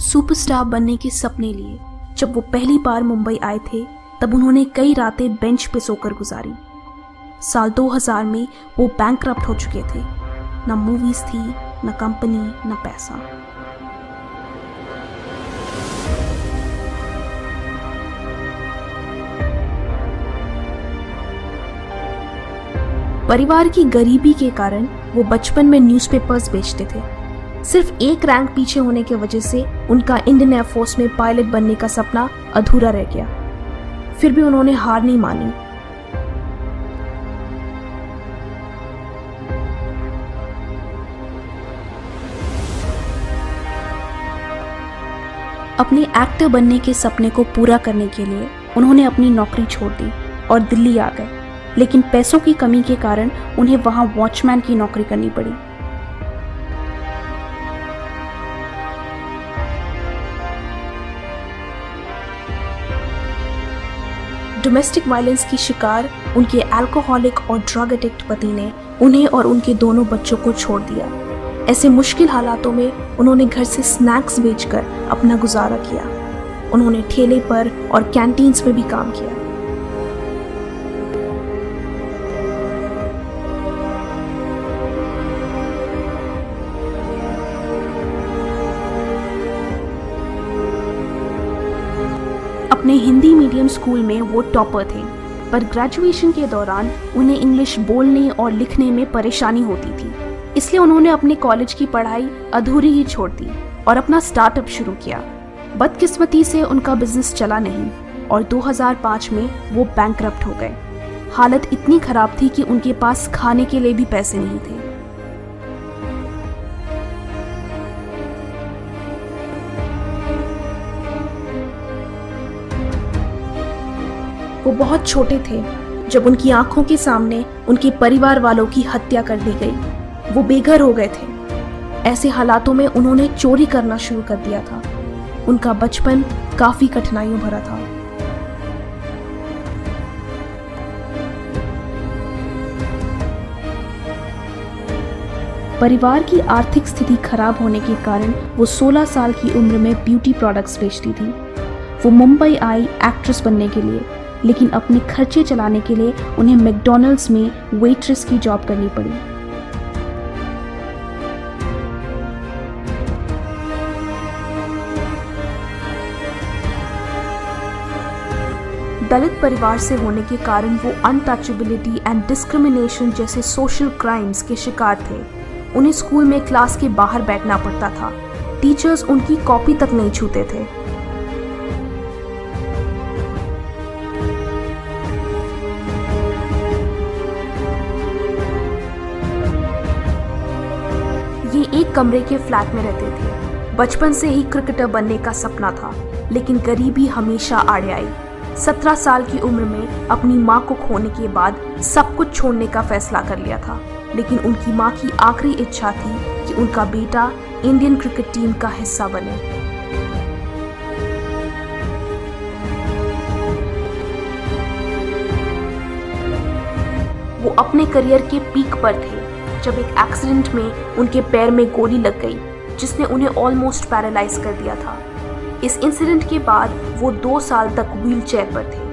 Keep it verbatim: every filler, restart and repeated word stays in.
Superstar बनने के सपने लिए जब वो पहली बार मुंबई आए थे, तब उन्होंने कई रातें बेंच पे सोकर गुजारी। साल दो हज़ार में वो बैंकरप्ट हो चुके थे। ना मूवीज थी, ना कंपनी, ना पैसा। परिवार की गरीबी के कारण वो बचपन में न्यूज़पेपर्स बेचते थे। सिर्फ एक रैंक पीछे होने की वजह से उनका इंडियन एयरफोर्स में पायलट बनने का सपना अधूरा रह गया। फिर भी उन्होंने हार नहीं मानी। अपने एक्टर बनने के सपने को पूरा करने के लिए उन्होंने अपनी नौकरी छोड़ दी और दिल्ली आ गए, लेकिन पैसों की कमी के कारण उन्हें वहां वॉचमैन की नौकरी करनी पड़ी। डोमेस्टिक वायलेंस की शिकार उनके अल्कोहलिक और ड्रग एडिक्ट पति ने उन्हें और उनके दोनों बच्चों को छोड़ दिया। ऐसे मुश्किल हालातों में उन्होंने घर से स्नैक्स बेचकर अपना गुजारा किया। उन्होंने ठेले पर और कैंटीन्स में भी काम किया। अपने हिंदी मीडियम स्कूल में वो टॉपर थे, पर ग्रेजुएशन के दौरान उन्हें इंग्लिश बोलने और लिखने में परेशानी होती थी। इसलिए उन्होंने अपने कॉलेज की पढ़ाई अधूरी ही छोड़ दी और अपना स्टार्टअप शुरू किया। बदकिस्मती से उनका बिजनेस चला नहीं और दो हज़ार पाँच में वो बैंकरप्ट हो गए। हालत इतनी खराब थी कि उनके पास खाने के लिए भी पैसे नहीं थे। वो बहुत छोटे थे जब उनकी आंखों के सामने उनके परिवार वालों की हत्या कर दी गई। वो बेघर हो गए थे। ऐसे हालातों में उन्होंने चोरी करना शुरू कर दिया था। उनका बचपन काफी कठिनाइयों भरा था। परिवार की आर्थिक स्थिति खराब होने के कारण वो सोलह साल की उम्र में ब्यूटी प्रोडक्ट्स बेचती थी। वो मुंबई आई एक्ट्रेस बनने के लिए, लेकिन अपने खर्चे चलाने के लिए उन्हें मैकडॉनल्ड्स में वेट्रेस की जॉब करनी पड़ी। दलित परिवार से होने के कारण वो अनटचेबिलिटी एंड डिस्क्रिमिनेशन जैसे सोशल क्राइम्स के शिकार थे। उन्हें स्कूल में क्लास के बाहर बैठना पड़ता था। टीचर्स उनकी कॉपी तक नहीं छूते थे। ये एक कमरे के फ्लैट में रहते थे। बचपन से ही क्रिकेटर बनने का सपना था, लेकिन गरीबी हमेशा आड़े आई। सत्रह साल की उम्र में अपनी मां को खोने के बाद सब कुछ छोड़ने का फैसला कर लिया था, लेकिन उनकी मां की आखिरी इच्छा थी कि उनका बेटा इंडियन क्रिकेट टीम का हिस्सा बने। वो अपने करियर के पीक पर थे जब एक एक्सीडेंट में उनके पैर में गोली लग गई, जिसने उन्हें ऑलमोस्ट पैरालाइज कर दिया था। इस इंसिडेंट के बाद वो दो साल तक व्हीलचेयर पर थे।